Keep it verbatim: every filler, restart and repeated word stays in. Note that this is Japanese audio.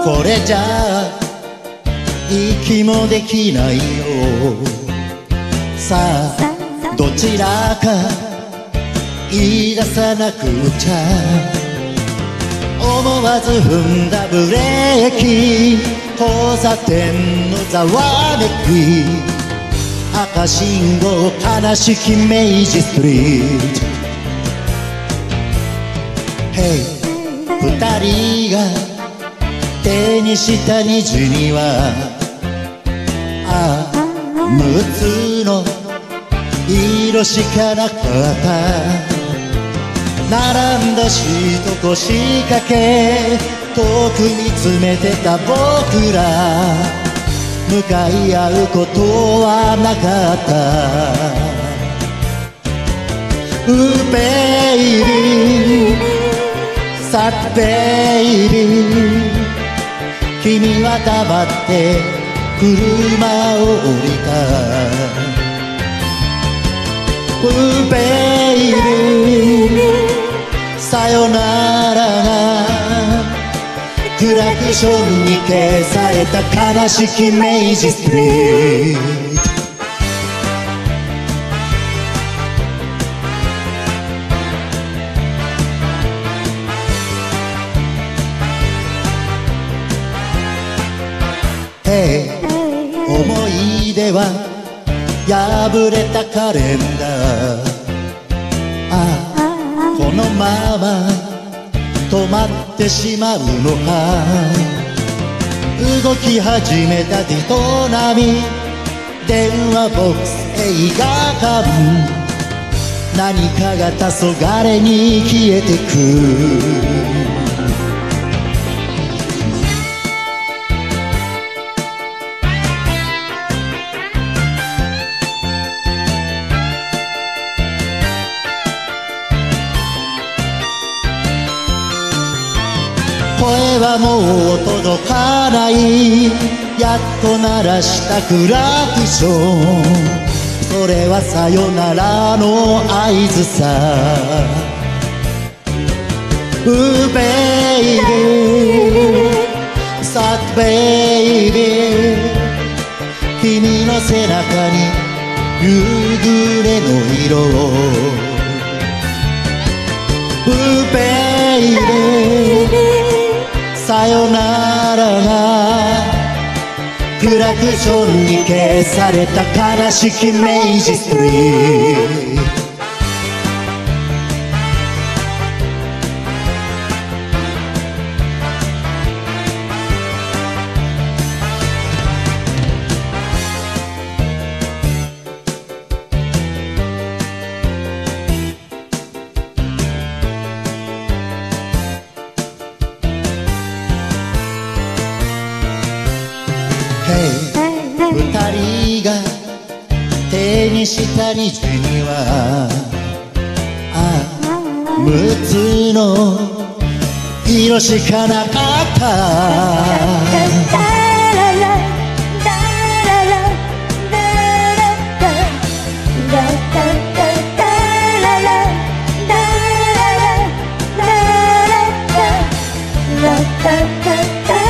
これじゃ息もできないよ。さあどちらか言い出さなくちゃ。思わず踏んだブレーキ、交差点のざわめき、赤信号悲しき明治ストリート。 Hey 二人が手にした虹にはああむつの色しかなかった。並んだ人腰掛け遠く見つめてた僕ら、向かい合うことはなかった。うベイビーさあベイビー、君は黙って車を降りた。うベイビーさよならがクラクションに消された悲しき明治ストリート。Hey 思い出は破れたカレンダー。ああこのまま止まってしまうのか。動き始めた人並み電話ボックス映画館、何かが黄昏に消えてく。声はもう届かない、やっと鳴らしたクラクション、それはさよならの合図さ。うベイビーさあベイビー、君の背中に夕暮れの色を。うベイビーさよならがクラクションに消された悲しき明治ストリート。二人が手にした虹にはああむつの色しかなかった。 Da da da da